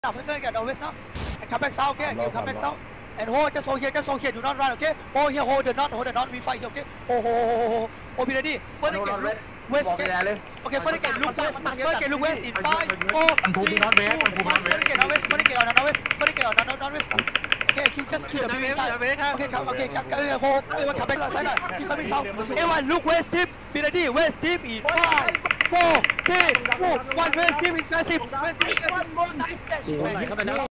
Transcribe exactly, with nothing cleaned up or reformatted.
Now we're gonna get always now. And come back south, okay? You come back south. And hold, just hold here, just hold here. Do not run, okay? Hold here, hold the knot, hold the knot. We fight here, okay? Hold, hold, hold, hold, hold. Hold, be ready. First get look west, okay? Okay, first get look west. First get look west in five, four, three, two, one. First get northwest. First get on the northwest. First get on the northwest. Okay, keep just keep the breeze side. Okay, come, okay, come, hold. Everyone come back to the side. Keep coming south. Everyone look west tip. Be ready. West tip in five, four, three, two, one. West tip is massive. West tip is massive. Nice catch.